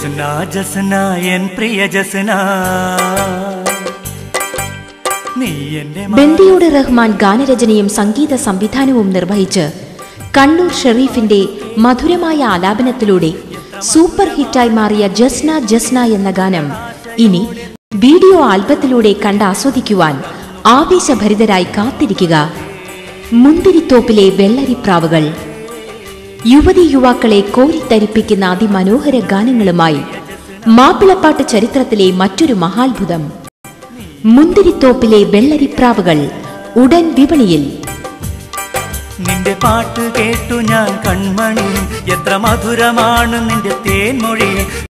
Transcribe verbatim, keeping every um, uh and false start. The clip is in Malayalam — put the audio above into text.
ജസ്ന ജസ്ന എൻ പ്രിയ ജസ്ന ബന്ദിയോട് റഹ്മാൻ ഗാനരചനയും സംഗീത സംവിധാനവും നിർവഹിച്ച് കണ്ണൂർ ഷെരീഫിന്റെ മധുരമായ ആലാപനത്തിലൂടെ സൂപ്പർ ഹിറ്റായി മാറിയ ജസ്ന ജസ്ന എന്ന ഗാനം ഇനി വീഡിയോ ആൽബത്തിലൂടെ കണ്ടാസ്വദിക്കുവാൻ ആവേശഭരിതരായി കാത്തിരിക്കുക. മുന്തിരിത്തോപ്പിലെ വെള്ളരിപ്രാവുകൾ യുവതി യുവാക്കളെ കോരിത്തരിപ്പിക്കുന്ന അതിമനോഹര ഗാനങ്ങളുമായി മാപ്പിളപ്പാട്ട് ചരിത്രത്തിലെ മറ്റൊരു മഹാത്ഭുതം മുന്തിരിത്തോപ്പിലെ വെള്ളരിപ്രാവുകൾ ഉടൻ വിപണിയിൽ. നിന്റെ പാട്ട് കേട്ടു ഞാൻ കൺമണി, എത്ര മധുരമാണ് നിന്റെ തേൻമൊഴി.